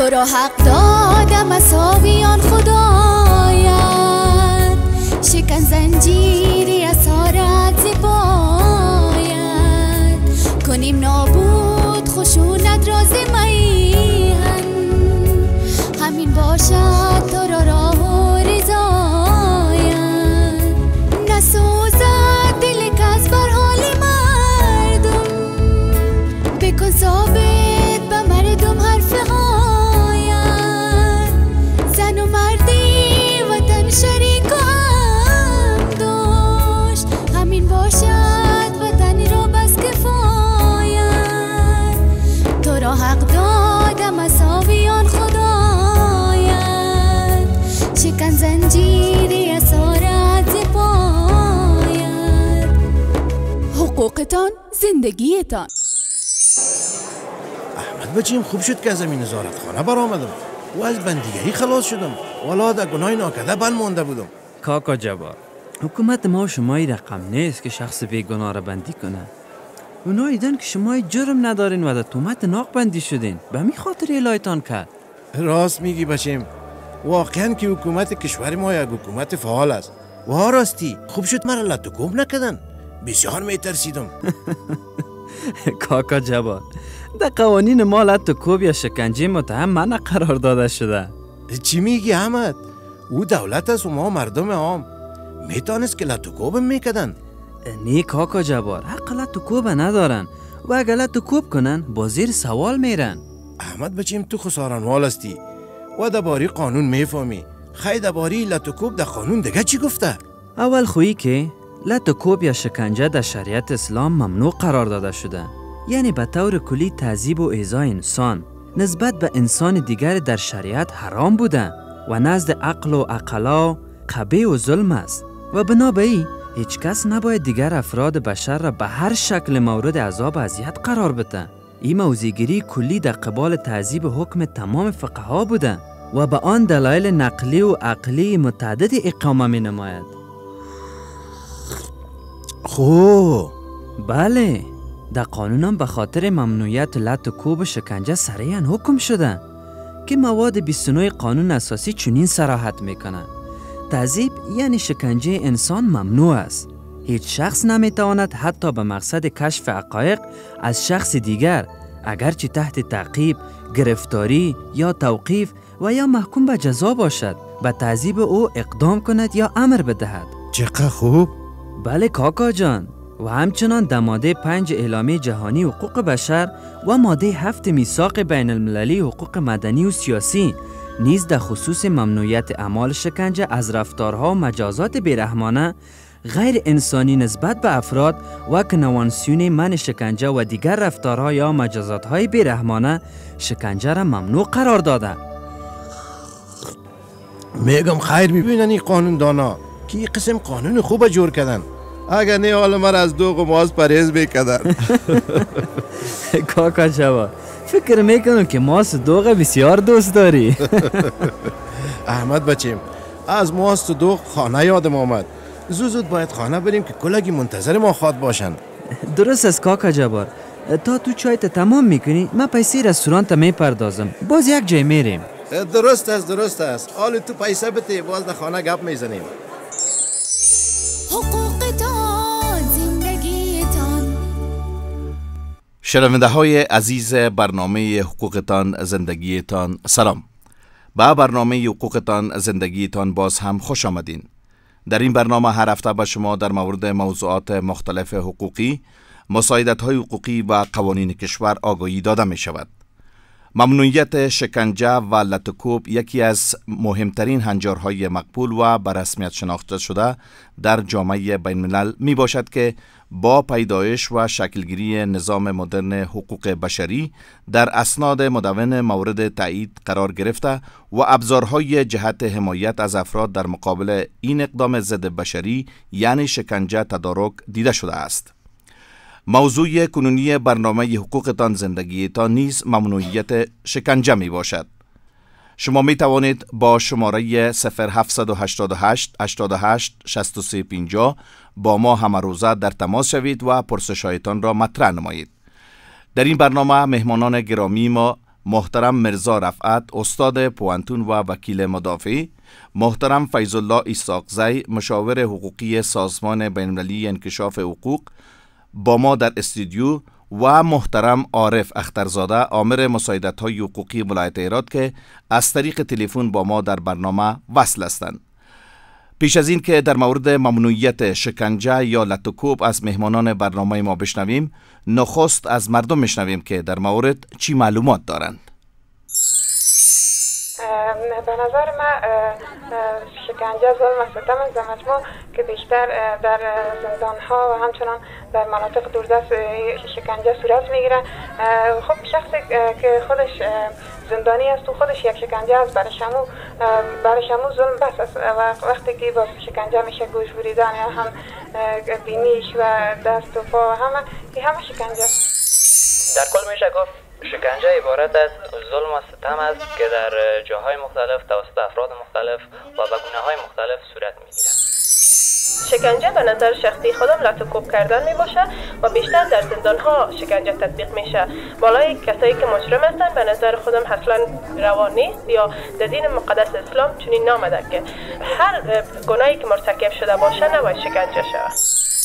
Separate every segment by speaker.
Speaker 1: تو را حق دادم مساویان خدایت، شکن زنجیری اسارت زبایت، کنیم نابود خشونت راز میهن، همین باشد تو را راه و رضایت، نسوزد دل کس بر حال مردم، بکن ثابت به مردم حرف هایت، زن و مردی وطن شریک و هم داشت، همین باشد وطن را بس کفایت، تو را حق دادم مساویان خدایت، شکن زنجیری اسارت زبایت، حقوقتان زندگیتان.
Speaker 2: احمد بچیم خوب شد که از این نظارتخانه برآمدم و از بندیگری خلاص شدم، والا در گناه ناکرده بند مانده بودم.
Speaker 3: کاکا جبار، حکومت ما شمایی رقم نیست که شخص بیگناه را بندی کنه. اونا دیدن که شما جرم ندارین و در تهمت ناق بندی شدین، به می خاطر الهیتان کرد.
Speaker 2: راست میگی بچیم، واقعا که حکومت کشور ما یک حکومت فعال است. و راستی خوب شد مرا لطوکوب نکردن، بسیار میترسیدم.
Speaker 3: کاکا جبار، در قوانین ما لطوکوب یا شکنجه متهم منع قرار داده شده.
Speaker 2: چی میگی احمد؟ او دولت است و ما مردم عام، میتونست که لطوکوب میکردن.
Speaker 3: نه کاکا جبار، حق لطوکوب ندارن و اگر لطوکوب کنن با زیر سوال میرن.
Speaker 2: احمد بچیم تو خسارانوال هستی و درباره قانون میفهمی، خیلی درباره لطوکوب در قانون دیگه چی گفته؟
Speaker 3: اول خویی که لطوکوب یا شکنجه در شریعت اسلام ممنوع قرار داده شده، یعنی به طور کلی تعذیب و ایذای انسان نسبت به انسان دیگر در شریعت حرام بوده و نزد عقل و عقلا قبیح و ظلم است و بنابراین هیچ کس نباید دیگر افراد بشر را به هر شکل مورد عذاب و اذیت قرار بده. این موضع‌گیری کلی در قبال تعذیب حکم تمام فقها بوده و به آن دلایل نقلی و عقلی متعدد اقامه می نماید.
Speaker 2: خب
Speaker 3: بله، در قانون هم به خاطر ممنوعیت لطوکوب و شکنجه صریحاً حکم شده که مواد 29 قانون اساسی چنین صراحت میکنه: تعذیب یعنی شکنجه انسان ممنوع است. هیچ شخص نمیتواند حتی به مقصد کشف حقایق از شخص دیگر، اگرچه تحت تعقیب، گرفتاری یا توقیف و یا محکوم به جزا باشد، به تعذیب او اقدام کند یا امر بدهد.
Speaker 2: چقدر خوب.
Speaker 3: بله کاکا جان، و همچنان در ماده 5 اعلامیه جهانی حقوق بشر و ماده 7 میثاق بین المللی حقوق مدنی و سیاسی نیز در خصوص ممنوعیت اعمال شکنجه از رفتارها و مجازات بیرحمانه غیر انسانی نسبت به افراد و کنوانسیون من شکنجه و دیگر رفتارها یا مجازاتهای بیرحمانه شکنجه را ممنوع قرار داده.
Speaker 2: میگم خیر ببینن این قانون دانا که این قسم قانون خوب جور کردن، اگر نه حالا من از دوغ و ماز پرهیز میکردن.
Speaker 3: کاکا جبار، فکر میکنم که ماست دوغ بسیار دوست داری.
Speaker 2: احمد بچیم، از ماست دوغ خانه یادم آمد، زود باید خانه بریم که کلگی منتظر ما خواد باشن.
Speaker 3: درست است کاکا جبار، تا تو چایت تمام میکنی من پیسه رستوران تا میپردازم، باز یک جای میریم.
Speaker 2: درست است. حالا تو پیسه بده، باز در خانه گپ میزنیم.
Speaker 1: حقوقتان زندگیتان.
Speaker 4: شنونده های عزیز برنامه حقوقتان زندگیتان، سلام. به برنامه حقوقتان زندگیتان باز هم خوش آمدین. در این برنامه هر هفته به شما در مورد موضوعات مختلف حقوقی، مساعدت‌های حقوقی و قوانین کشور آگاهی داده می شود. ممنوعیت شکنجه و لطوکوب یکی از مهمترین هنجارهای مقبول و به رسمیت شناخته شده در جامعه بین الملل می باشد که با پیدایش و شکلگیری نظام مدرن حقوق بشری در اسناد مدون مورد تایید قرار گرفته و ابزارهای جهت حمایت از افراد در مقابل این اقدام ضد بشری یعنی شکنجه تدارک دیده شده است. موضوع کنونی برنامه حقوقتان زندگیتان نیز ممنوعیت شکنجه می باشد. شما می توانید با شماره 0788 88 63 50 با ما همه روزه در تماس شوید و پرسش‌هایتان را مطرح نمایید. در این برنامه مهمانان گرامی ما محترم مرزا رفعت استاد پوانتون و وکیل مدافع، محترم فیض الله ایساقزی مشاور حقوقی سازمان بین‌المللی انکشاف حقوق با ما در استودیو و محترم عارف اخترزاده آمر مساعدت‌های حقوقی ولایت هرات که از طریق تلفن با ما در برنامه وصل هستند. پیش از این که در مورد ممنوعیت شکنجه یا لطوکوب از مهمانان برنامه ما بشنویم، نخست از مردم بشنویم که در مورد چی معلومات دارند.
Speaker 5: به نظر من شکنجه ظلم و ستم از مجموع که بیشتر در زندان ها و همچنان در مناطق دوردست شکنجه صورت میگیره. خب شخصی که خودش زندانی است و خودش یک شکنجه است، برای شمو ظلم بس است و وقتی که باز شکنجه میشه گوش بریدن یا هم بینیش و دست و پا همه شکنجه است.
Speaker 6: در کل میشه گفت شکنجه عبارت از ظلم و ستم است که در جاهای مختلف توسط افراد مختلف و به گونه‌های مختلف صورت میگیرد.
Speaker 7: شکنجه به نظر شخصی خودم لطوکوب کردن می باشه و بیشتر در زندان ها شکنجه تطبیق میشه. بالای کسایی که مجرم هستن به نظر خودم اصلا روا نیست یا در دین مقدس اسلام چنین نامده که هر گناهی که مرتکب شده باشه نباید شکنجه شود.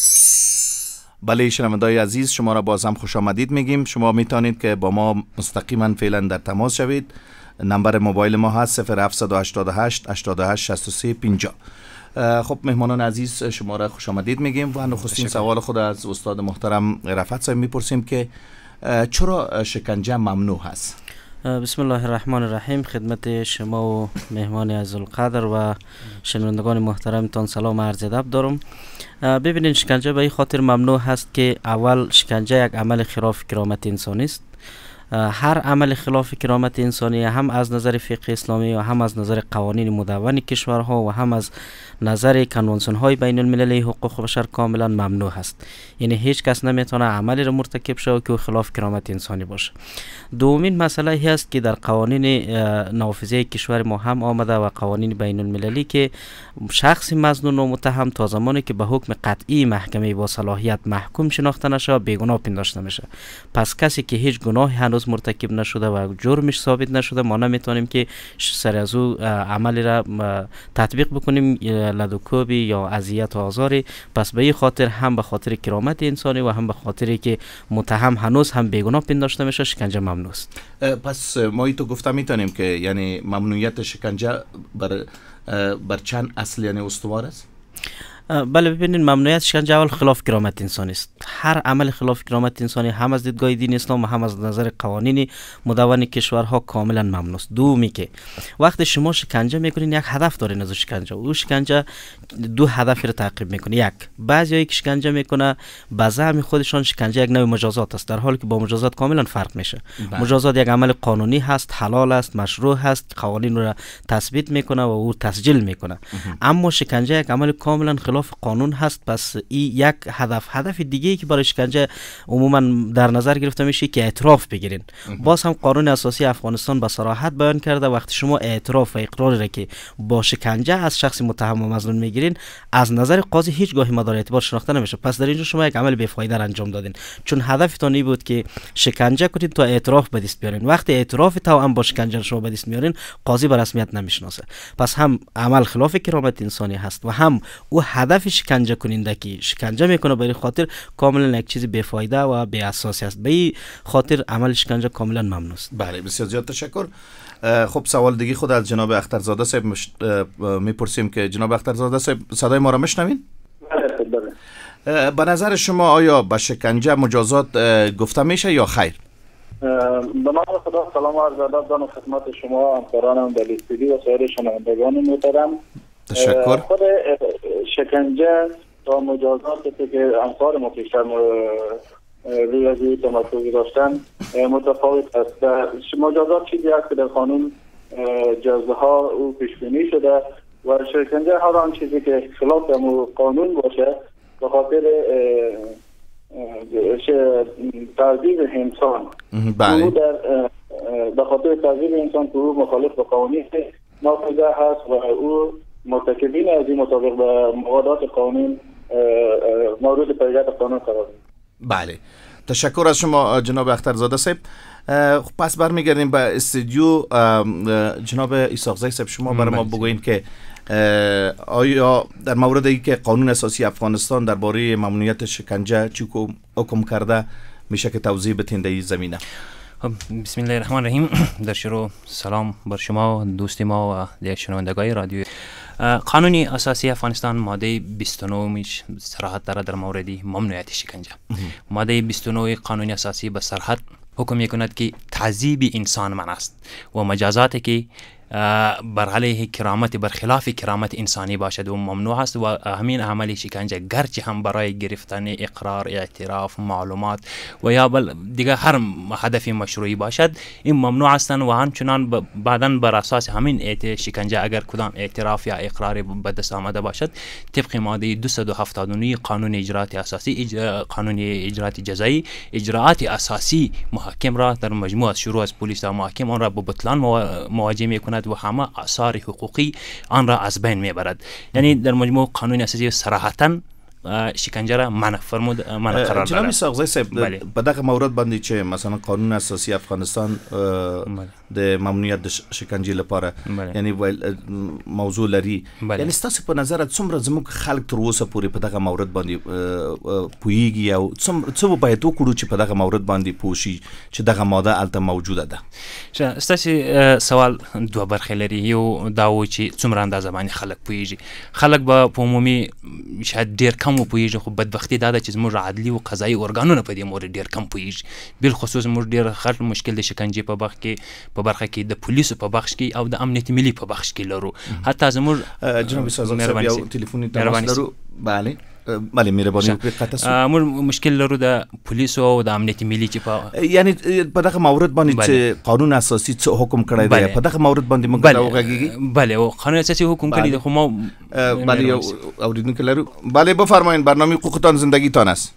Speaker 4: بله شنونده‌های عزیز، شما را باز هم خوش آمدید میگیم. شما میتونید که با ما مستقیما فعلا در تماس شوید. نمبر موبایل ما هست 0788 88 63 50. خب مهمانان عزیز شما را خوش آمدید میگیم و نخستین سوال خود از استاد محترم رفعت صاحب میپرسیم که چرا شکنجه ممنوع هست؟
Speaker 8: بسم الله الرحمن الرحیم. خدمت شما و مهمان عزیزالقدر و شنوندگان محترمتان سلام عرض ادب دارم. ببینید شکنجه به این خاطر ممنوع هست که اول شکنجه یک عمل خلاف کرامت انسانی است. هر عمل خلاف کرامت انسانی هم از نظر فقه اسلامی و هم از نظر قوانین مدون کشورها و هم از نظر کنوانسیون های بین المللی حقوق بشر کاملا ممنوع هست. یعنی هیچ کس نمیتونه عملی را مرتکب شود که خلاف کرامت انسانی باشه. دومین مسئله هی است که در قوانین نافذه کشور ما هم آمده و قوانین بین المللی که شخص مظنون و متهم تا زمانی که به حکم قطعی محکمه با صلاحیت محکوم شناخته نشه بیگناه پنداشته میشه. پس کسی که هیچ گناهی هنوز مرتکب نشده و جرمش ثابت نشده ما نمیتونیم که سر از او عملی را تطبیق بکنیم، لدوکوبی یا اذیت و آزاری. پس به این خاطر هم به خاطر کرامت انسانی و هم به خاطری که متهم هنوز هم بیگناه پنداشته میشه شکنجه ممنوع است.
Speaker 4: پس ما ای تو گفته میتونیم که یعنی ممنوعیت شکنجه بر چند اصل یعنی استوار است؟
Speaker 8: بله ببینید ممنوعیت شکنجه اول خلاف کرامت انسانی است. هر عمل خلاف کرامت انسانی هم از دیدگاه دین اسلام و هم از نظر قوانین مدون کشورها کاملا ممنوع است. دومی که وقتی شما شکنجه میکنین یک هدف دارین از شکنجه، او شکنجه دو هدفی رو تعقیب میکنه. یک، بعضیایی که شکنجه میکنه به زعم خودشان شکنجه یک نوع مجازات است، در حالی که با مجازات کاملا فرق میشه. مجازات یک عمل قانونی هست، حلال است، مشروع هست، قوانین رو تثبیت میکنه و او تسجیل میکنه. اما شکنجه یک عمل کاملا خلاف قانون هست. پس این یک هدف دیگه ای که برای شکنجه عموما در نظر گرفته میشه که اعتراف بگیرین. باز هم قانون اساسی افغانستان به صراحت بیان کرده وقتی شما اعتراف و اقرار را که با شکنجه از شخص متهم و مظنون میگیرین از نظر قاضی هیچگاهی مدار اعتبار شناخته نمیشه. پس در اینجا شما یک عمل بی‌فایده را انجام دادین، چون هدفتون این بود که شکنجه کنید تا اعتراف به دست بیارین. وقتی اعتراف تو هم با شکنجه شما به دست میارین قاضی به رسمیت نمیشناسه. پس هم عمل خلاف کرامت انسانی هست و هم او هدف شکنجه کننده که شکنجه میکنه برای خاطر کاملا یک چیز بی‌فایده و بی اساسی است. به این خاطر عمل شکنجه کاملا ممنوع است.
Speaker 4: بله بسیار زیاد تشکر. خب سوال دیگه خود از جناب اخترزاده صاحب میپرسیم که جناب اخترزاده صاحب صدای ما را میشنوین؟ بله. به نظر شما آیا به شکنجه مجازات گفته میشه یا خیر؟
Speaker 9: به نام خدا سلام و عرض ادب دارم خدمت شما همکارانم در استودیو و سایر شنوندگان محترم.
Speaker 4: تشکر.
Speaker 9: خود شکنجه تا مجازاتی که همکار ما پیشتر روی از این تمرکز داشتن متفاوت است. مجازات چیزی است که در قانون جزا ها او پیش بینی شده و شکنجه هر آن چیزی که خلاف قانون باشه به خاطر تعذیب انسان.
Speaker 4: بله.
Speaker 9: به خاطر تعذیب انسان که او مخالف به قوانین نافذه هست و او مرتکبین از این مطابق به مقادات قانون مورد پیگرد قانون قرار می‌گیرند.
Speaker 4: بله تشکر از شما جناب اخترزاده صاحب. پس برمیگردیم به استودیو. جناب ایساقزی صاحب شما برای ما بگوین که آیا در مورد اینکه قانون اساسی افغانستان درباره ممنوعیت شکنجه چی حکم کرده میشه که توضیح بتین در این زمینه؟
Speaker 10: بسم الله الرحمن الرحیم. در شروع سلام بر شما دوست ما و دیگر شنوندگان رادیو. قانون اساسی افغانستان ماده 29 میش صراحت داره در مورد ممنوعیت شکنجه. ماده 29 قانون اساسی به صراحت حکم میکند که تعذیب انسان من است و مجازاتی که بر علیه کرامت برخلاف کرامت انسانی باشد و ممنوع است و همین عمل شکنجه گرچه هم برای گرفتن اقرار، اعتراف، معلومات و یا دیگه هر هدف مشروعی باشد این ممنوع هستند و همچنان بعداً بر اساس همین شکنجه اگر کدام اعتراف یا اقرار به دست آمده باشد طبق ماده 279 قانون اجرات اساسی قانون اجرات جزایی اجراءات اساسی محاکم را در مجموع از شروع از پلیس تا محاکم آن را به بطلان مواجه میکند و همه آثار حقوقی آن را از بین میبرد. یعنی در مجموع قانون اساسی صراحتاً شکنجه را منع فرمود، منع قرار داده.
Speaker 4: جناب ایساقزی صاحب به دغه مورد باندې چې مثلا قانون اساسی افغانستان د ممنوعیت شکنجه لپاره یعنی موضوع لري، یعنی ستاسو په نظر څومره زموږ خلک تر اوسه پورې په دغه مورد باندې پوهیږي او څه باید وکړو چې په دغه مورد باندې پوه شي چې دغه ماده الته موجوده ده؟
Speaker 10: ستاسو سوال دوه برخې لري. یو دا و چې څومره اندازه باندې خلک پوهیږي. خلک به په عمومي شاید ډیر کم پوهیږي، خو بدبختی دا ده چې زموږ عدلي او قضایي ارګانونه په دې مورد ډیر کم پوهیږي. بالخصوص موږ ډیر خلک مشکل د شکنجې په برخه کې د پولیسو په بخش کې او د امنیت ملي په بخش کې لرو. حتی زموږ
Speaker 4: جناب ایساقزی صاحب یو ټلیفوني تماس لرو. بله بله مهرباني وکړئ قطع
Speaker 10: موږ مشکل لرو د پولیسو او د امنیت ملي چې په
Speaker 4: یعنی په دغه مورد باندې چې قانون اساسي څه حکم کړی دی په دغه مورد باندې موږ راوغږیږي.
Speaker 10: بله او قانون اساسي حکم کړی دی خو ما
Speaker 4: بله یو اوریدونکو لرو. بله بفرمایید برنامه حقوقتان زندگیتان است.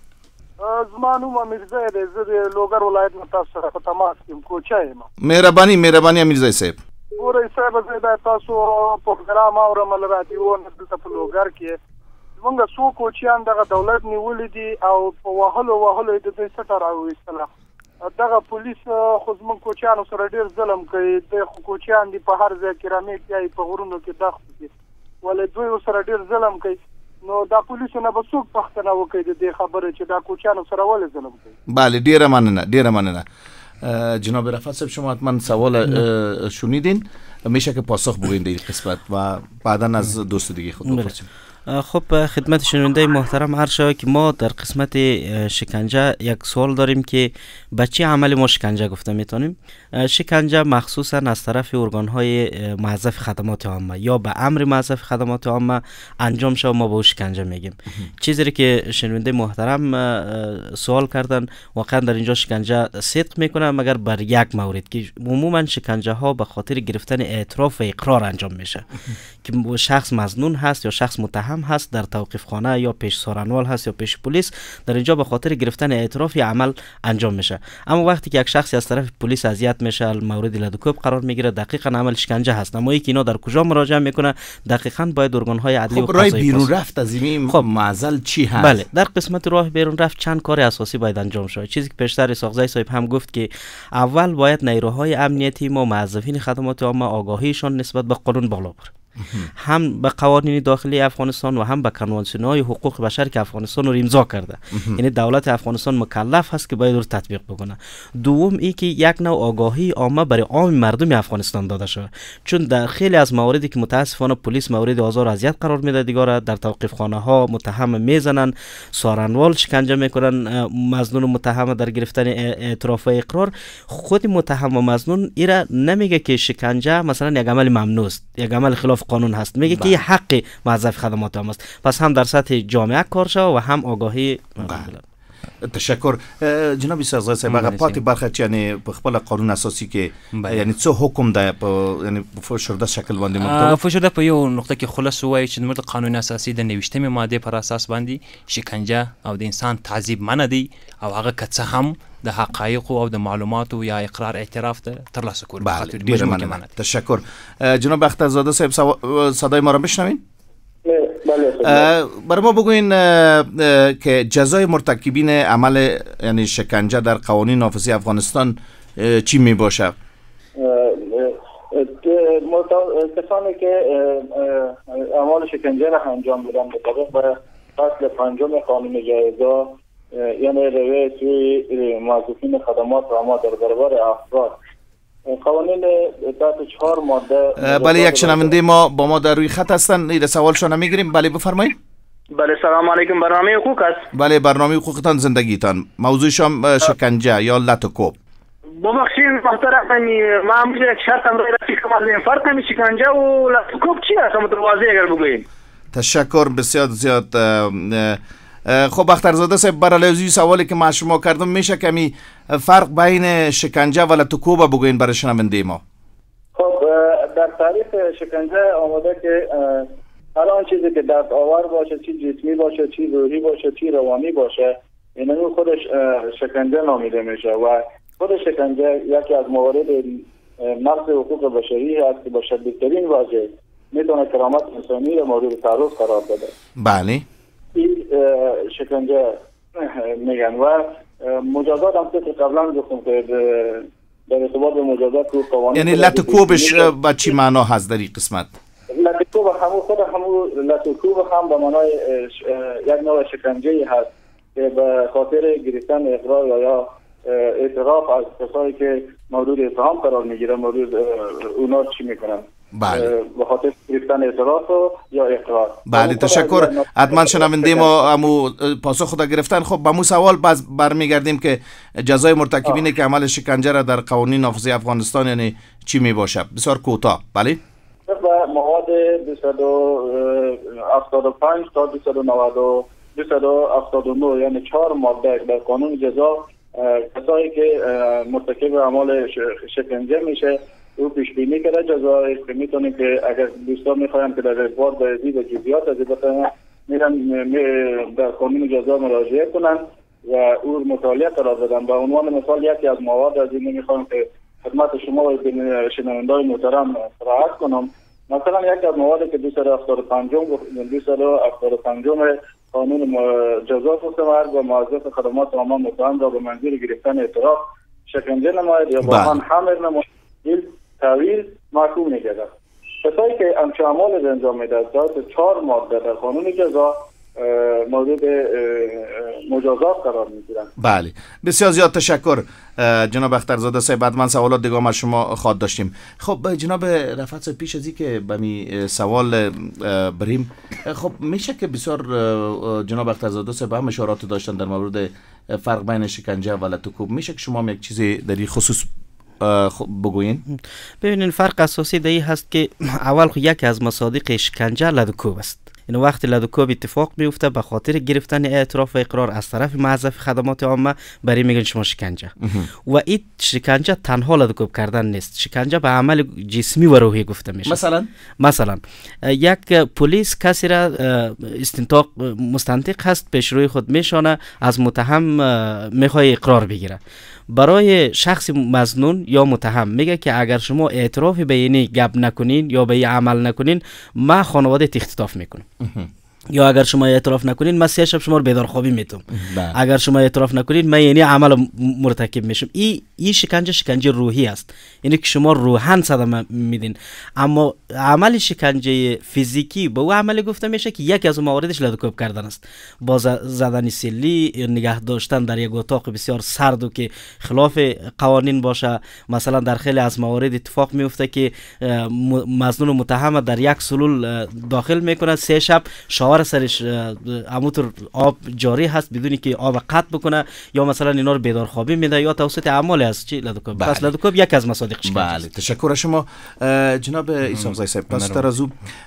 Speaker 11: زما نوم امیرزی دی، زه د لوګر ولایت نه تاسو سره په تماس کې یم. کوچه یم.
Speaker 4: مهرباني امیرزی صاحب.
Speaker 11: ګورئ صاحب زه د تاسو پروګرام اورم له رادیو نه دلته په لوګر کې زمونږ څو کوچیان دغه دولت نیولي دي او په وهلو د دوی سټه راویستله. دغه پولیس خو زمونږ کوچیانو سره ډېر ظلم کوي. د خو کوچیان دي په هر ځای کې رمې پیایي په غرونو کې دښتو کې، ولې دوی ورسره ډېر ظلم کوي. نو دا پولیسو نه به څوک پوښتنه وکړي د دې خبرې چې دا کوچیانو سره ولې ظلم کوي؟
Speaker 4: بله ډېره مننه. جناب رفعت صاحب شما حتما سوال شنیدین، میشه که پاسخ بگوین در این قسمت و بعدا از دوست دیگه خود بپرسیم.
Speaker 8: خب خدمت شنونده محترم عرض شود که ما در قسمت شکنجه یک سوال داریم که به چه عمل ما شکنجه گفته میتونیم. شکنجه مخصوصا از طرف ارگانهای موظف خدمات عامه یا به امر موظف خدمات عامه انجام شود ما به او شکنجه میگیم. چیزی که شنونده محترم سوال کردن واقعا در اینجا شکنجه صدق میکنه مگر بر یک مورد که عموما شکنجه ها به خاطر گرفتن اعتراف و اقرار انجام میشه که شخص مظنون هست یا شخص متهم هست در توقیف خانه یا پیش سارنوال هست یا پیش پلیس، در اینجا به خاطر گرفتن اعتراف عمل انجام میشه. اما وقتی که یک شخصی از طرف پلیس اذیت میشه مورد لدوکوب قرار میگیره دقیقاً عمل شکنجه هست. اما اینکه اینا در کجا مراجعه میکنه دقیقاً باید ارگان‌های عدلی و قضایی.
Speaker 4: خب راه بیرون رفت از این معضل چی هست؟
Speaker 8: بله در قسمت راه بیرون رفت چند کار اساسی باید انجام شود. چیزی که پیشتر ایساقزی صاحب هم گفت که اول باید نیروهای امنیتی و موظفین خدمات عامه آگاهیشان نسبت به قانون بالا بره، هم به قوانین داخلی افغانستان و هم به کنوانسیون‌های حقوق بشر که افغانستان رو امضا کرده. یعنی دولت افغانستان مکلف هست که باید رو تطبیق بکنه. دوم ای که یک نوع آگاهی عامه برای عام مردم افغانستان داده شده، چون در خیلی از مواردی که متاسفانه پلیس مورد آزار و اذیت قرار میده دیگه در توقیف خانه ها متهم میزنن، سارنوال شکنجه میکنن مظنون و متهم در گرفتن اعتراف و اقرار. خود متهم و مظنون ایرا نمیگه که شکنجه مثلا یک عمل ممنوع است، یک عمل خلاف قانون هست، میگه که یه حق موظف خدمات عامه است. پس هم در سطح جامعه کار شو و هم آگاهی.
Speaker 4: تشکر. جناب ایساقزی صاحب هغه پاتې برخه چې یعنی په خپل قانون اساسي کې یعنی څه حکم ده په یعنی په فشرده شکل باندې مکتوب
Speaker 10: فشرده په یو نقطه کې خلاص وایي چې د قانون اساسي د 29مې ماده پر اساس باندې شکنجه او د انسان تعذیب منع دی او هغه که څه هم د حقایق او د معلوماتو یا اقرار اعتراف ته ترلاسه کول.
Speaker 4: ډیر مننه. تشکر. جناب اخترزاده صاحب صدای ما را بشنوین؟ برای ما بگوین که جزای مرتکبین عمل یعنی شکنجه در قوانین نافذی افغانستان چی می باشه؟
Speaker 9: کسانی که اعمال شکنجه را انجام بدن به طبق فصل 5 قانون جایزه، یعنی روی سوی موظفین خدمات و ما در برابر افراد، قوانین تحت 4 ماده.
Speaker 4: بله، یک شنونده ما با ما در روی خط هستن، این سوالشان میگیریم. بله بفرمایید.
Speaker 12: بله سلام علیکم. برنامه حقوق است.
Speaker 4: بله، برنامه حقوقتان زندگیتان، موضوعشان شکنجه یا لط و کوب.
Speaker 12: ببخشید محترم، من همونجا یک شرط هم دارم که از فرق نمی شکنجه و لط و کوب چی است؟ متواضع اگر بگوییم.
Speaker 4: تشکر بسیار زیاد. خب اخترزاده صاحب، برای سوالی که ما شما کردم میشه کمی فرق بین شکنجه و لط و کوب بگوین برای شنونده ما؟
Speaker 9: خب در تعریف شکنجه آمده که هر آن چیزی که دست آور باشه، چی جسمی باشه، چی روحی باشه، چی روانی باشه، اینو خودش شکنجه نامیده میشه و خود شکنجه یکی از موارد نقض حقوق بشری است که با شدیدترین وجه میتونه کرامت انسانی رو مورد تعرض قرار بده.
Speaker 4: بله،
Speaker 9: این شکنجه میگن و مجازات هم که قبلا گفتم که در ارتباط به مجازات و قوانین،
Speaker 4: یعنی لط و کوبش با چی معنا هست در این قسمت؟
Speaker 9: لط و کوب لط و کوب هم به معنای یک نوع شکنجه هست که به خاطر گرفتن اقرار یا اعتراف از کسایی که مورد اتهام قرار میگیره، مورد اونا چی میکنن؟
Speaker 4: بله،
Speaker 9: به خاطر گرفتن اعتراف یا اقرار.
Speaker 4: بله تشکر. حتما شنونده ما امو پاسخ خود گرفتن. خب به مو سوال باز برمیگردیم که جزای مرتکبین که عمل شکنجه را در قوانین نافذه افغانستان یعنی چی می باشه؟ بسیار کوتاه. بله،
Speaker 9: مواد 275 تا 279 یعنی 4 ماده در قانون جزا، کسایی که مرتکب اعمال شکنجه میشه او پیش بینی کرده جزایی که میتونه که اگر دوستان میخواین که در ارتباط با زید و جزئیات از بخواین میرن در قانون جزا مراجعه کنن و او مطالعه قرار بدن. به عنوان مثال یکی از مواد از این میخوام که خدمت شما و شنونده‌های محترم صراحت کنم. مثلا یکی از مواد که 275 قانون جزا مرگ و موظف خدمات عامه متهم را به منظور گرفتن اعتراف شکنجه نماید یا با آن حمل نماید طویل محکوم می‌گردد. کسایی که همچون اعمال انجام می‌دهند تحت 4 ماده در قانون جزا مورد مجازات قرار می‌گیرند.
Speaker 4: بله، بسیار زیاد تشکر جناب اخترزاده صاحب. بعد من سوالات دیگه از شما خواد داشتیم. خب جناب رفعت صاحب، پیش از این که به می سوال بریم، خب میشه که بسیار جناب اخترزاده صاحب هم اشارات داشتن در مورد فرق بین شکنجه و لط و کوب، میشه که شما هم یک چیزی در این خصوص بگوین؟
Speaker 8: ببینین فرق اساسی در این هست که اول یکی از مصادیق شکنجه لط و کوب است. این وقتی لط و کوب اتفاق میفته به خاطر گرفتن اعتراف و اقرار از طرف موظف خدمات عامه، برای میگن شما شکنجه. و این شکنجه تنها لط و کوب کردن نیست، شکنجه به عمل جسمی و روحی گفته میشه. مثلا یک پلیس کسی را استنطاق مستنطق هست، پیش روی خود میشانه، از متهم میخواد اقرار بگیره. برای شخص مظنون یا متهم میگه که اگر شما اعتراف به اینی گپ نکنین یا به این عمل نکنین، ما خانواده اختطاف میکنم. یا اگر شما اعتراف نکنین من 3 شب شما رو بیدار خوابی میتم. اگر شما اعتراف نکنین من یعنی عمل مرتکب میشم. این شکنجه روحی است، یعنی که شما روحاً صدمه میدین. اما عمل شکنجه فیزیکی به او عمل گفته میشه که یکی از مواردش لط و کوب کردن است، با زدن سیلی، نگه داشتن در یک اتاق بسیار سرد و که خلاف قوانین باشه. مثلا در خیلی از موارد اتفاق میفته که مظنون و متهم در یک سلول داخل میکنه، 3 شب شاور سرش همونطور آب جاری هست بدونی که آب قطع بکنه، یا مثلا اینا رو بیدار خوابی میده، یا توسط اعمال از چی لط و کوب. پس لط و کوب یک از مصادیق شکنجه است.
Speaker 4: بله، تشکر از شما جناب عیسی صاحب. پس ترازو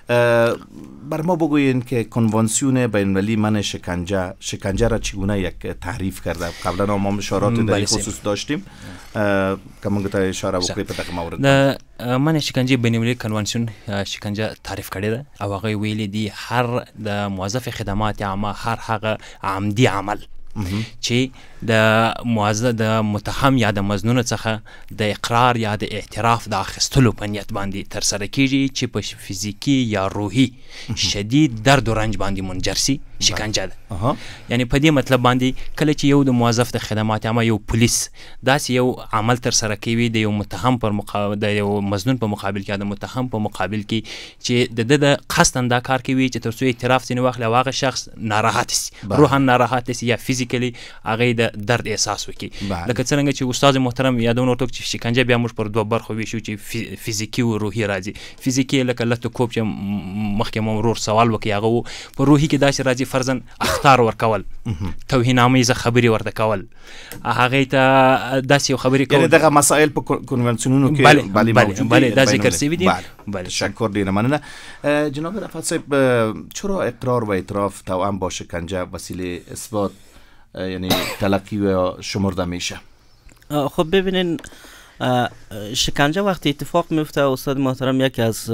Speaker 4: بر ما بگوین که کنوانسیون بین‌المللی من شکنجه را چگونه یک تعریف کرده؟ قبلا ما اشارات در این خصوص داشتیم که من گفته اشاره وکړي په دغه مورد.
Speaker 10: من شکنجه بین‌المللي کنوانسیون شکنجه تعریف کړی ده او هغه ویلي دي هر د موظف خدمات عامه هر هغه عمدي عمل چې د متهم یا د مظنون څخه د اقرار یا د اعتراف د اخیستلو په نیت باندې ترسره کیږي چې په فزیکی یا روحي شدید درد و رنج باندې منجر سي شکنجه ده. یعنی په دې مطلب باندې کله چې یو د موظف د خدمات عامه یو پولیس داسې یو عمل ترسره کوي د یو متهم پر مقابل د یو مظنون په مقابل کې د متهم په مقابل کې چې د قصداً دا کار کوي چې تر څو اعتراف ځینې واخلي او هغه شخص ناراحت سي روحاً ناراحت سي یا فزیکلی هغه د درد احساس وکړي. لکه څرنګه چې استاد محترم یادونه وکړه چې شکنجه بیا موږ پر دوه برخو ویشو چې فزیکي او روحي راځي. فزیکي لکه لته کوب چې مخکې مو ورور سوال وکړي هغه په روحي کې داسې راځي فرضاً اخطار ورکول توهینامیزه خبرې ورته کول هغه ته داسې یو خبرې کول
Speaker 4: یعنی دغه مسائل په کنونسیونونو کې
Speaker 10: بله دا ذکر شوي دي.
Speaker 4: بله تشکر ډیره مننه. جناب رفعت صاحب چرا اقرار و اعتراف توأم با شکنجه وسیله اثبات یعنی تلقی و شمرده میشه؟
Speaker 8: خب ببینین شکنجه وقتی اتفاق میفته استاد محترم یکی از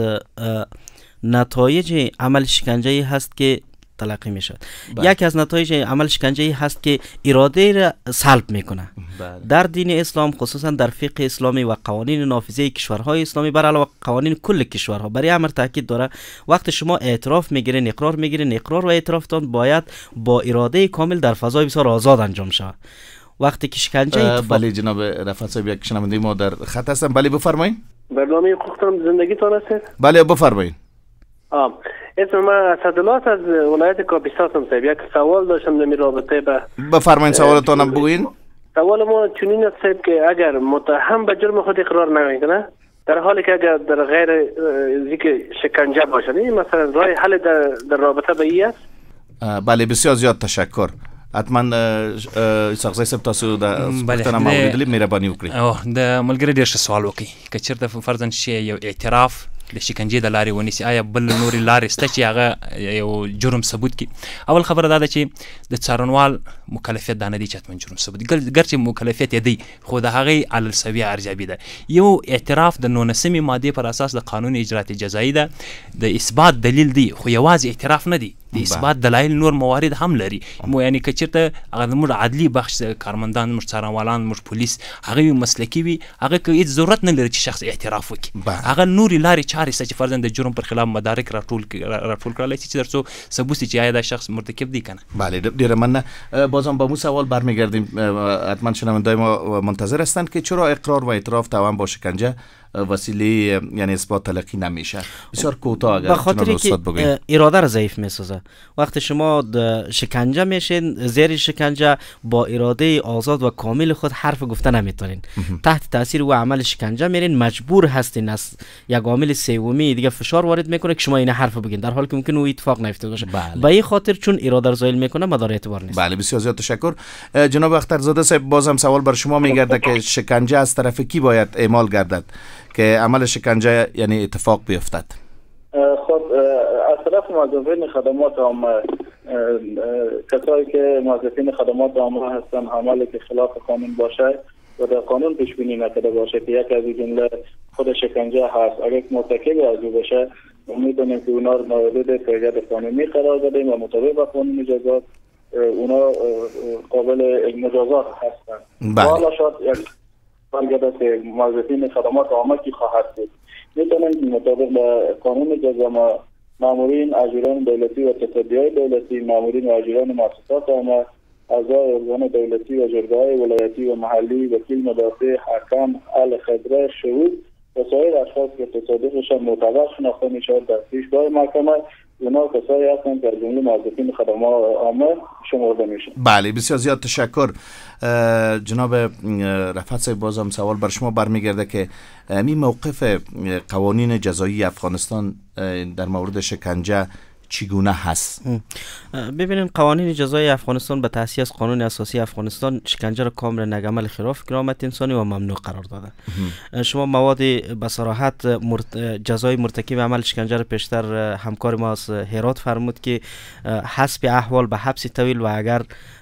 Speaker 8: نتایج عمل شکنجه هست که تلقی میشه. یکی از نتایج عمل شکنجه هست که اراده را سلب میکنه. در دین اسلام خصوصا در فقه اسلامی و قوانین نافذه کشورهای اسلامی بر علاوه قوانین کل کشورها برای امر تاکید داره وقت شما اعتراف میگیرین اقرار میگیرین اقرار و اعترافتان باید با اراده کامل در فضای بسیار آزاد انجام شود. وقتی که شکنجه
Speaker 4: بله جناب رفعت صاحب یک شنونده ما در خط هستن. بله بفرمایید.
Speaker 13: برنامه حقوق زندگیتان هست؟
Speaker 4: بله بفرمایید.
Speaker 13: اسم من اسدالله از ولایت کاپیسا هستم صاحب. یک سوال داشتم در رابطه به
Speaker 4: بفرمایید سوالتان بگوین.
Speaker 13: سوال ما چنین است صاحب که اگر متهم به جرم خود اقرار نمیکنه در حالی که اگر در غیر ذکر شکنجه باشد این مثلا راه حل در رابطه به این است؟
Speaker 4: بله بسیار زیاد تشکر. حتما ساقزی صاحب تاسو د پښتنه ماوریدلې مهرباني وکړئ.
Speaker 10: د ملګری ډېر ښه سوال وکړي که چېرته فرضاً شي یو اعتراف د شکنجې د لارې ونیسي آیا بل نورې لارې شته چې هغه یو جرم ثبوت کړي؟ اول خبره دا ده چې د څارنوال مکلفیت دا نه دی چې حتما جرم ثبوت کړي ګرچې مکلفیت یې دی خو د هغې علی السویه ارزیابي ده. یو اعتراف د 19مې مادې پر اساس د قانون اجرات جزایی ده د اثبات دلیل دی خو یوازې اعتراف نه دی د اثبات دلایل نور موارد هم لري. یعنی که چېرته هغه زموږ عدلي بخش کارمندان موږ څارنوالان موږ پولیس هغه مسلکي وي هغه که هېڅ ضرورت نه لري چې شخص اعتراف وکړي هغه نورې لارې چارې شته چې فرضاً د جرم پر خلاف مدارک راټول کړلی شي چې تر څو ثبوت شي چې آیا دا شخص مرتکب دی که نه.
Speaker 4: بله ډېره مننه. بازم با مو سوال برمیگردیم. حتما شنونده‌های ما منتظر هستند که چرا اقرار و اعتراف توأم با شکنجه وسیله یعنی اثبات تلقی نمیشه؟ بسیار کوتاه اگر
Speaker 8: به خاطر که اراده را ضعیف میسازه. وقتی شما شکنجه میشین زیر شکنجه با اراده آزاد و کامل خود حرف گفته نمیتونین تحت تاثیر و عمل شکنجه میرین مجبور هستین از یک عامل سومی دیگه فشار وارد میکنه که شما این حرف بگین در حالی که ممکن اون اتفاق نیفتاده باشه. به این خاطر چون اراده را زایل میکنه مدار اعتبار نیست.
Speaker 4: بله بسیار زیاد تشکر. جناب اخترزاده صاحب بازم سوال بر شما میگرده که شکنجه از طرف کی باید اعمال گردد که عمل شکنجه یعنی اتفاق بیفتد؟
Speaker 9: خب از طرف موظفین خدمات عامه کسایی که موظفین خدمات عامه هستن عملی که خلاف قانون باشه و در قانون پیش بینی نکرده باشه که یک از این جمله خود شکنجه هست اگر مرتکب از او بشه میدونیم که اونا رو مورد پیگرد قانونی قرار دادیم و مطابق با قانون مجازات اونا قابل مجازات هستن. حالا شاید یک برگرده که موظفین خدمات عامه کی خواهد بود میتونیم مطابق با قانون جزا مامورین اجران دولتی و تصدیهای دولتی مامورین و اجران مؤسسات عامه اعضای ارگان دولتی و جرگه‌های ولایتی و محلی وکیل مدافع حکم اهل خبره شهود و سایر اشخاص که تصادفشان معتبر شناخته میشود در پیشگاه محکمه اونا کسایی هستند که از جمله موظفین خدمات عامه شمرده میشن.
Speaker 4: بله بسیار زیاد تشکر. جناب رفعت صاحب بازم سوال بر شما برمیگرده که می موقف قوانین جزایی افغانستان در مورد شکنجه چگونه هست؟
Speaker 8: ببینید قوانین جزایی افغانستان به تأسیس از قانون اساسی افغانستان شکنجه را کاملا یک عمل خلاف کرامت انسانی و ممنوع قرار داده. شما مواد به صراحت جزای مرتکب عمل شکنجه را پیشتر همکار ما از هرات فرمود که حسب احوال به حبس طویل و اگر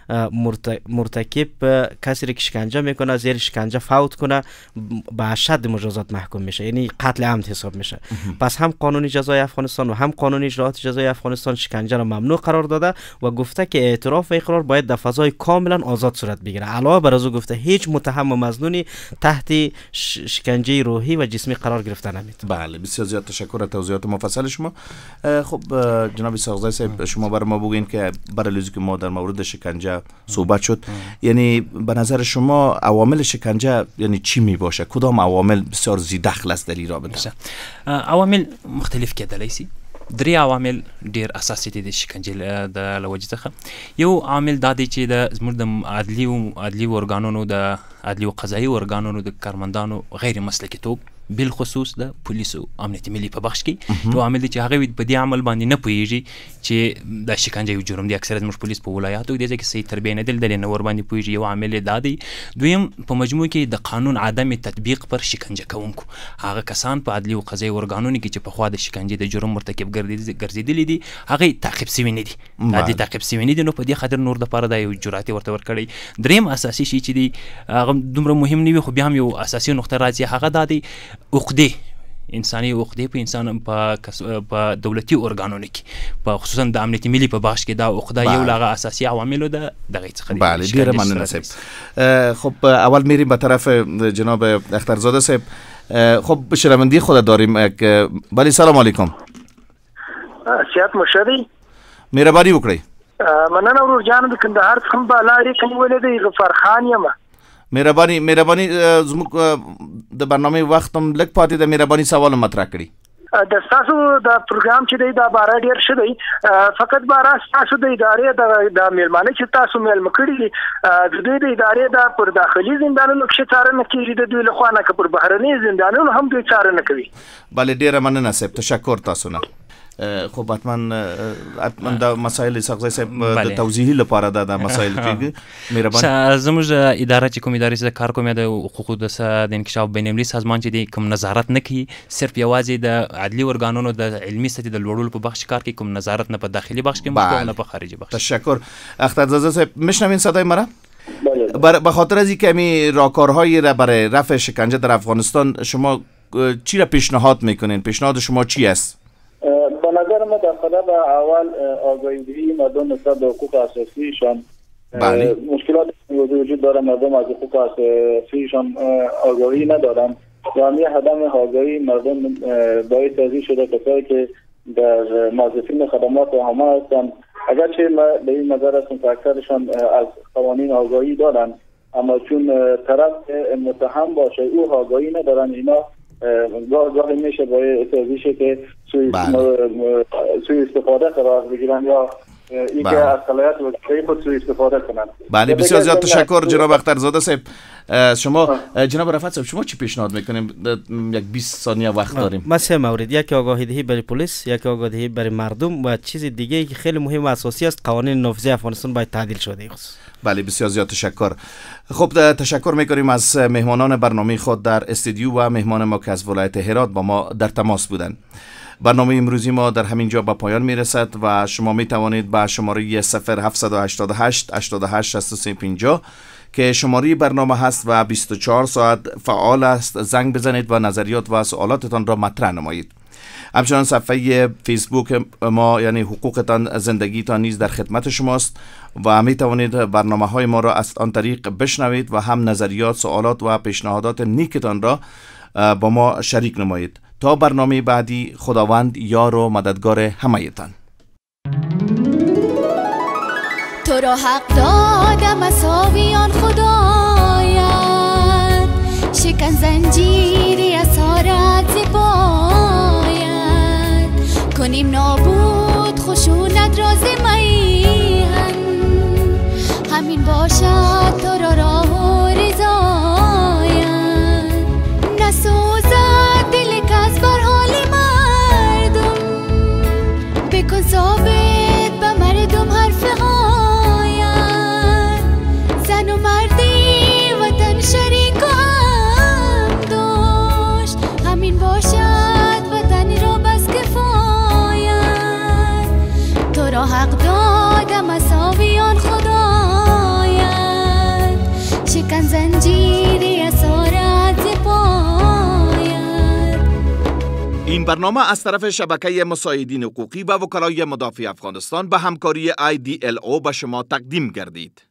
Speaker 8: مرتکب کسی که شکنجه میکنه زیر شکنجه فوت کنه به اشد مجازات محکوم میشه، یعنی قتل عمد حساب میشه. پس هم قانون جزای افغانستان و هم قانون اجراءات جزای افغانستان شکنجه را ممنوع قرار داده و گفته که اعتراف و اقرار باید در فضای کاملا آزاد صورت بگیره. علاوه بر از او گفته هیچ متهم و مظنونی تحت شکنجه روحی و جسمی قرار گرفته نمیتونه.
Speaker 4: بله، بسیار زیاد تشکر از توضیحات مفصل شما. خب جناب ساغزی صاحب، شما بر ما بگین که برای لزومی که ما در مورد شکنجه صحبت شد، یعنی به نظر شما عوامل شکنجه یعنی چی می باشه؟ کدام عوامل بسیار زیدخل است در این رابطه؟
Speaker 10: عوامل مختلف کېدلی سي. درې عوامل ډیر اساسي دي د شکنجې د لوجې څخه. یو عامل دا دی چې د زموږ د عدلي ورګانونو د عدلي او قضایي ورګانونو د کارمندانو غیر مسلکي توب، بالخصوص د پولیسو امنیت ملي په بخش کې یو عامل دی چې هغه په دې عمل باندې نه پوهیږي چې د شکنجه یو جرم دی. اکثره زموږ پولیس په ولایاتو کې دی چې صحیح تربیه نه دل نه ور باندې پوهیږي. یو عامل دا دی. دویم په مجموع کې د قانون عدم تطبیق پر شکنجه کوونکو، هغه کسان په عدلي او قضایي ورګانونو کې چې په خوا د شکنجه د جرم مرتکب ګرځېدلي دي هغه تعقیب شوي نه دي. د تعقیب شوي نه دي، نو په دې خاطر نور د پاره دا یو جرأت ورته ورکړی. دریم اساسي شی چې دی هغه دومره مهم نه وي، خو بیا هم یو اساسي نقطه راځي، هغه دا دی عقدې، انساني عقدې په انسان په دولتي ارګانونو کې، په خصوصا د امنیت ملي په بخش کې دا عقده یو لاغه اساسي عواملو د دغه څخه دی.
Speaker 4: بله، ډیره مننه صاحب. خب اول میریم به طرف جناب اخترزاده صاحب. خب شرمندی خود داریم. بله، سلام علیکم.
Speaker 12: سیادت مشهدی
Speaker 4: مهرباني وکړئ.
Speaker 12: مننه ورور جان، د کندهار څخه به لارې کنیولې دی. غفار خان یم.
Speaker 4: مهرباني زموږ د برنامه وخت هم لږ پاتې د مهرباني سوال مطرح کړي.
Speaker 12: د تاسو د پروګرام چې دی دا باره ډیر ښه دی، فقط باره تاسو د ادارې د میلمانه چې تاسو میلمه کړي دي د دوی د ادارې د پر داخلي زندانونو کې څارنه کیږي، د دوی لخوا نه که پر بهرني زندانونو هم دوی څارنه کوي.
Speaker 4: بله، ډیره مننه صاحب، تشکر تاسو نه. خب حتما د مسائل ساغزی صاحب د توضیحي لپاره د مسائل کېږي. مهرباني
Speaker 10: زموږ اداره چې کوم ادارې سره کار کوم د حقوقو د انکشاف بین المللي سازمان چې دی کوم نظارت نه کوي، صرف یوازې د عدلي ارګانونو د علمي سطحې د لوړولو په بخش کار کوي، کوم نظارت نه په داخلي بخش کې مستقیم نه په خارجي بخش.
Speaker 4: تشکر. اخترزاده صاحب، میشنوین صدای مرا؟ به خاطر از اینکه می راهکارهایی را برای رفع شکنجه در افغانستان شما چی را پیشنهاد میکنین؟ پیشنهاد شما چی است؟
Speaker 9: به نظر ما در قدم اول آگاهی مردم نسبت به حقوق اساسیشان، مشکلات وجود داره، مردم از حقوق اساسیشان آگاهی ندارن و همین عدم آگاهی مردم باعث از این شده کسایی که در موظفین خدمات عامه هستند، اگرچه به این نظر هستم که اکثرشان از قوانین آگاهی دارن، اما چون طرف متهم باشه او آگاهی ندارن، اینا گاهی میشه باید ازیشه که سوی استفاده قرار بگیرن یا اینکه از صلاحیت وظیفه خود سوی استفاده کنن.
Speaker 4: بله، بسیار زیاد تشکر جناب اخترزاده صاحب. شما جناب رفعت صاحب، شما چی پیشنهاد میکنیم؟ یک 20 ثانیه وقت داریم.
Speaker 8: ما سه مورد، یکی آگاهی دهی برای پلیس، یکی آگاهی دهی برای مردم و چیز دیگه که خیلی مهم و اساسی است، قوانین نافذه افغانستان باید تعدیل شده.
Speaker 4: بله، بسیار زیاد تشکر. خب تشکر میکنیم از مهمانان برنامه خود در استودیو و مهمان ما که از ولایت هرات با ما در تماس بودند. برنامه امروزی ما در همین جا به پایان میرسد و شما می توانید به شماره 0788 88 6350 که شماره برنامه هست و 24 ساعت فعال است زنگ بزنید و نظریات و سوالاتتان را مطرح نمایید. همچنان صفحه فیسبوک ما یعنی حقوقتان زندگیتان نیز در خدمت شماست و می توانید برنامه های ما را از آن طریق بشنوید و هم نظریات، سوالات و پیشنهادات نیکتان را با ما شریک نمایید. تا برنامه بعدی، خداوند یار و مددگار همه‌تان.
Speaker 1: تو را حق دادم مساویان خدایت، شکن زنجیری اسارت زبایت، کنیم نابود خشونت راز میهن، همین باشد تو را راه و رضایت، نسوزد دل کس بر حال مردم، بکن ثابت به مردم حرف غایت، زن و مردی وطن شریک و هم داشت، همین باشد وطن را بس کفایت، تو را حق دادم مساویان خدایت.
Speaker 4: این برنامه از طرف شبکه مساعدین حقوقی و وکلای مدافع افغانستان به همکاری IDLO به شما تقدیم گردید.